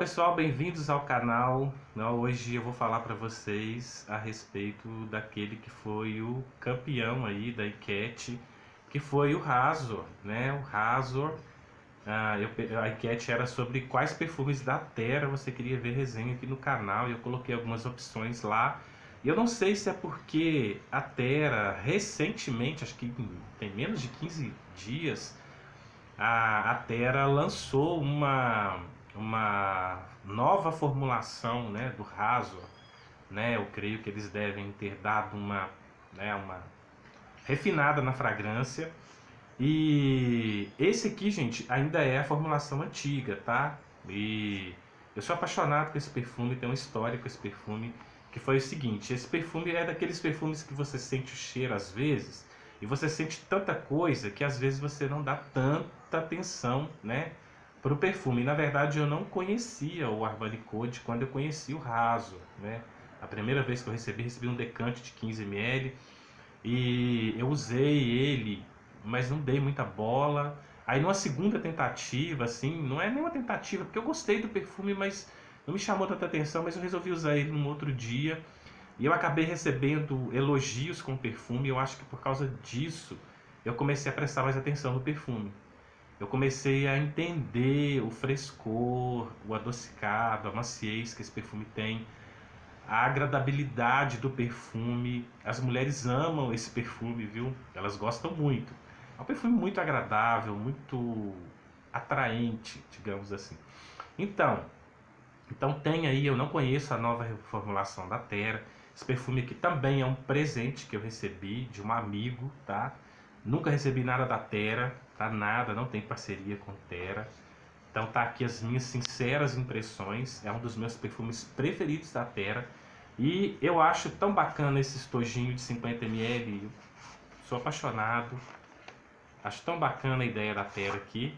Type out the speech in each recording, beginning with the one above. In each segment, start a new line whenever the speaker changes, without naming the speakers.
Olá pessoal, bem-vindos ao canal. Hoje eu vou falar para vocês a respeito daquele que foi o campeão aí da enquete, que foi o Razor, né? O Razor. A enquete era sobre quais perfumes da Terra você queria ver resenha aqui no canal, e eu coloquei algumas opções lá. E eu não sei se é porque a Terra recentemente, acho que tem menos de 15 dias, a Terra lançou uma nova formulação, né, do Razor, né? Eu creio que eles devem ter dado uma refinada na fragrância. E esse aqui, gente, ainda é a formulação antiga, tá? E eu sou apaixonado com esse perfume, tem uma história com esse perfume, que foi o seguinte: esse perfume é daqueles perfumes que você sente o cheiro às vezes, e você sente tanta coisa que às vezes você não dá tanta atenção, né, pro perfume. E, na verdade, eu não conhecia o Armani Code quando eu conheci o Razor, né? A primeira vez que eu recebi um decante de 15 ml, e eu usei ele, mas não dei muita bola. Aí numa segunda tentativa, assim, não é nenhuma tentativa, porque eu gostei do perfume, mas não me chamou tanta atenção, mas eu resolvi usar ele num outro dia. E eu acabei recebendo elogios com o perfume, e eu acho que por causa disso eu comecei a prestar mais atenção no perfume. Eu comecei a entender o frescor, o adocicado, a maciez que esse perfume tem, a agradabilidade do perfume. As mulheres amam esse perfume, viu? Elas gostam muito. É um perfume muito agradável, muito atraente, digamos assim. Então, então tem aí, eu não conheço a nova reformulação da Terra. Esse perfume aqui também é um presente que eu recebi de um amigo, tá? Nunca recebi nada da Terra, tá? Nada, não tem parceria com Terra. Então tá aqui as minhas sinceras impressões. É um dos meus perfumes preferidos da Terra. E eu acho tão bacana esse estojinho de 50 ml. Sou apaixonado. Acho tão bacana a ideia da Terra aqui.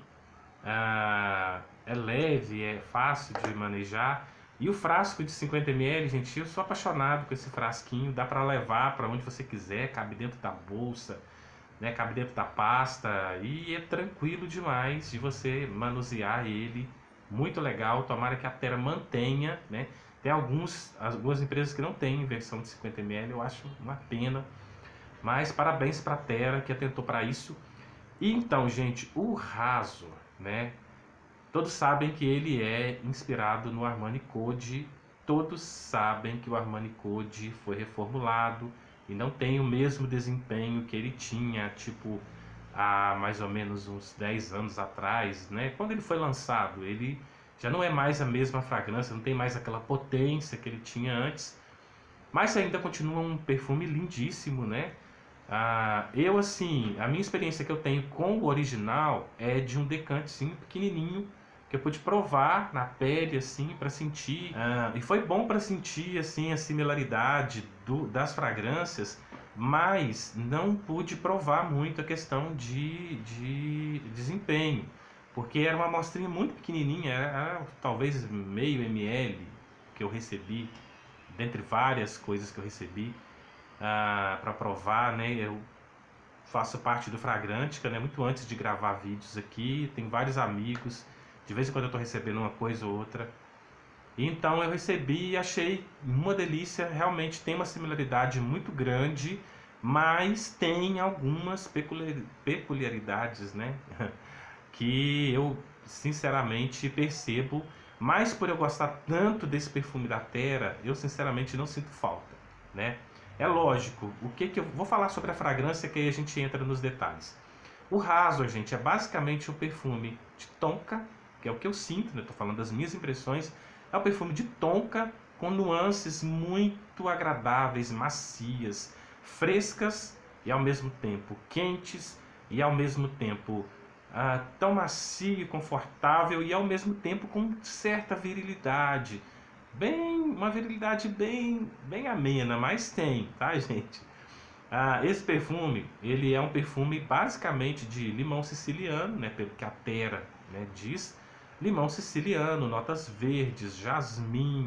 É leve, é fácil de manejar. E o frasco de 50 ml, gente, eu sou apaixonado com esse frasquinho. Dá para levar para onde você quiser, cabe dentro da bolsa, né? Cabe dentro da pasta, e é tranquilo demais de você manusear ele. Muito legal. Tomara que a Terra mantenha, né? Tem algumas empresas que não têm versão de 50 ml, eu acho uma pena. Mas parabéns para a Terra que atentou para isso. E então, gente, o Razor, né? Todos sabem que ele é inspirado no Armani Code. Todos sabem que o Armani Code foi reformulado e não tem o mesmo desempenho que ele tinha, tipo, há mais ou menos uns 10 anos atrás, né? Quando ele foi lançado, ele já não é mais a mesma fragrância, não tem mais aquela potência que ele tinha antes, mas ainda continua um perfume lindíssimo, né? Assim, a minha experiência que eu tenho com o original é de um decantezinho pequenininho, que eu pude provar na pele, assim, para sentir, e foi bom para sentir, assim, a similaridade das fragrâncias, mas não pude provar muito a questão de desempenho, porque era uma amostrinha muito pequenininha, era talvez meio ml que eu recebi, dentre várias coisas que eu recebi para provar, né? Eu faço parte do Fragrantica, né? Muito antes de gravar vídeos aqui, tem vários amigos, de vez em quando eu estou recebendo uma coisa ou outra. Então eu recebi e achei uma delícia. Realmente tem uma similaridade muito grande, mas tem algumas peculiaridades, né? Que eu sinceramente percebo. Mas por eu gostar tanto desse perfume da Terra, eu sinceramente não sinto falta, né? É lógico, o que eu vou falar sobre a fragrância, que aí a gente entra nos detalhes. O Razor, gente, é basicamente um perfume de tonka, que é o que eu sinto, né? Estou falando das minhas impressões. É um perfume de tonka com nuances muito agradáveis, macias, frescas e ao mesmo tempo quentes, e ao mesmo tempo tão macio e confortável, e ao mesmo tempo com certa virilidade. Uma virilidade bem amena, mas tem, tá, gente? Esse perfume, ele é um perfume basicamente de limão siciliano, né, pelo que a Terra, né, diz. Limão siciliano, notas verdes, jasmim,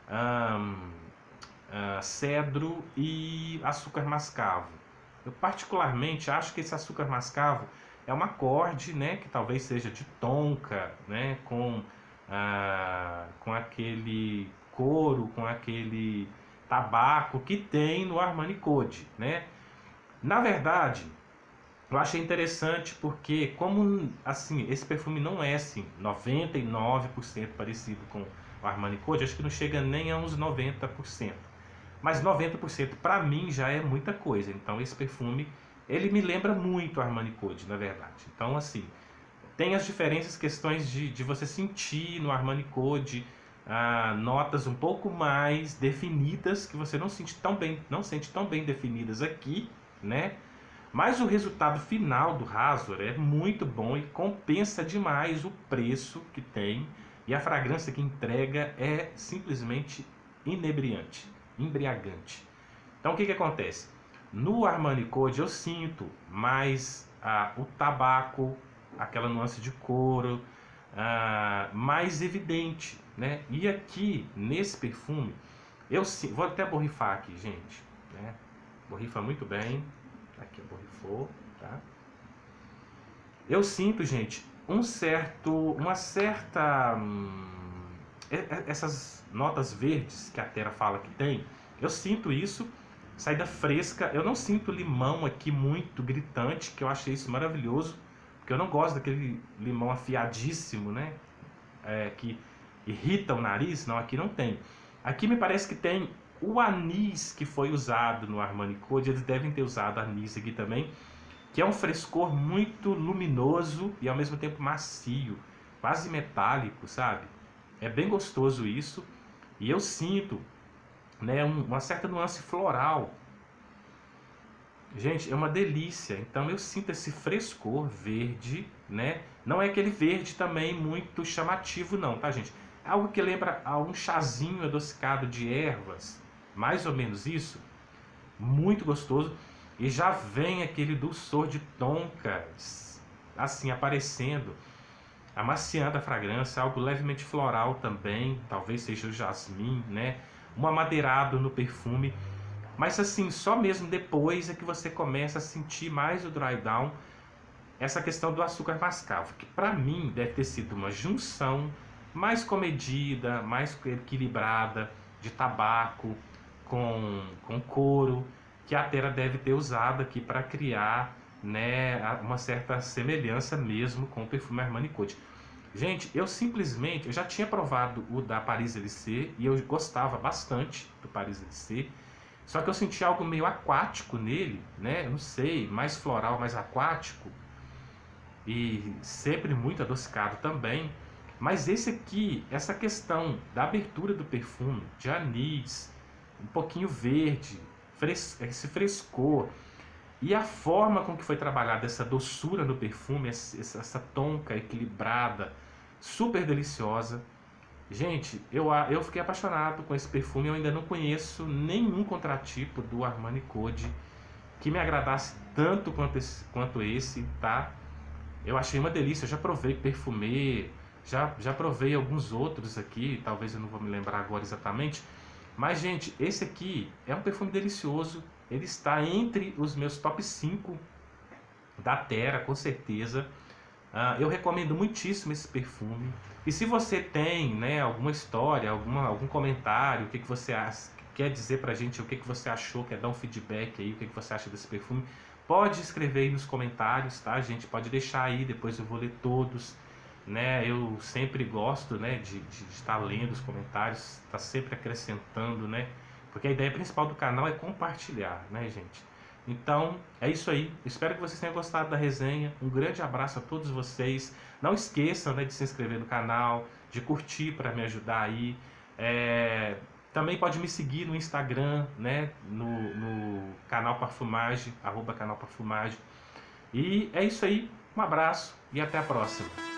cedro e açúcar mascavo. Eu particularmente acho que esse açúcar mascavo é um acorde, né, que talvez seja de tonka, né, com com aquele couro, com aquele tabaco que tem no Armani Code, né? Na verdade, eu achei interessante porque, como assim, esse perfume não é assim 99% parecido com o Armani Code, acho que não chega nem a uns 90%. Mas 90% para mim já é muita coisa. Então esse perfume, ele me lembra muito o Armani Code, na verdade. Então assim, tem as diferenças, questões de você sentir no Armani Code notas um pouco mais definidas, que você não sente tão bem definidas aqui, né? Mas o resultado final do Razor é muito bom e compensa demais o preço que tem, e a fragrância que entrega é simplesmente inebriante, embriagante. Então o que acontece? No Armani Code eu sinto mais o tabaco, aquela nuance de couro, mais evidente, né? E aqui nesse perfume vou até borrifar aqui, gente, né? Borrifa muito bem. Aqui borrifou, tá? Eu sinto, gente, uma certa essas notas verdes que a Terra fala que tem. Eu sinto isso, saída fresca. Eu não sinto limão aqui muito gritante, que eu achei isso maravilhoso, porque eu não gosto daquele limão afiadíssimo, né? Que irrita o nariz. Não, aqui não tem. Aqui me parece que tem o anis que foi usado no Armani Code. Eles devem ter usado anis aqui também, que é um frescor muito luminoso e ao mesmo tempo macio, quase metálico, sabe? É bem gostoso isso. E eu sinto, né, uma certa nuance floral. Gente, é uma delícia. Então eu sinto esse frescor verde, né? Não é aquele verde também muito chamativo não, tá, gente? É algo que lembra a um chazinho adocicado de ervas, mais ou menos isso. Muito gostoso. E já vem aquele dulçor de tonka, assim, aparecendo, amaciando a fragrância, algo levemente floral também, talvez seja o jasmim, né? Um amadeirado no perfume. Mas assim, só mesmo depois é que você começa a sentir mais o dry down, essa questão do açúcar mascavo, que para mim deve ter sido uma junção mais comedida, mais equilibrada, de tabaco com couro, que a Terra deve ter usado aqui para criar, né, uma certa semelhança mesmo com o perfume Armani Code. Gente, eu já tinha provado o da Paris LC e eu gostava bastante do Paris LC, só que eu senti algo meio aquático nele, né? Eu não sei, mais floral, mais aquático e sempre muito adocicado também. Mas esse aqui, essa questão da abertura do perfume, de anis, um pouquinho verde, esse frescor e a forma com que foi trabalhada essa doçura no perfume, essa tonka equilibrada, super deliciosa. Gente, eu fiquei apaixonado com esse perfume. Eu ainda não conheço nenhum contratipo do Armani Code que me agradasse tanto quanto esse, tá? Eu achei uma delícia. Eu já provei Perfumé, já provei alguns outros aqui, talvez eu não vou me lembrar agora exatamente. Mas, gente, esse aqui é um perfume delicioso. Ele está entre os meus top 5 da Terra, com certeza. Eu recomendo muitíssimo esse perfume. E se você tem, né, alguma história, algum comentário, o que você quer dizer pra gente, o que você achou, quer dar um feedback aí, o que você acha desse perfume, pode escrever aí nos comentários, tá, gente? Pode deixar aí, depois eu vou ler todos, né? Eu sempre gosto, né, de estar lendo os comentários, estar sempre acrescentando, né? Porque a ideia principal do canal é compartilhar, né, gente? Então, é isso aí. Espero que vocês tenham gostado da resenha. Um grande abraço a todos vocês. Não esqueçam, né, de se inscrever no canal, de curtir para me ajudar aí. Também pode me seguir no Instagram, né, no canal Parfumage, @canal Parfumage. E é isso aí. Um abraço e até a próxima.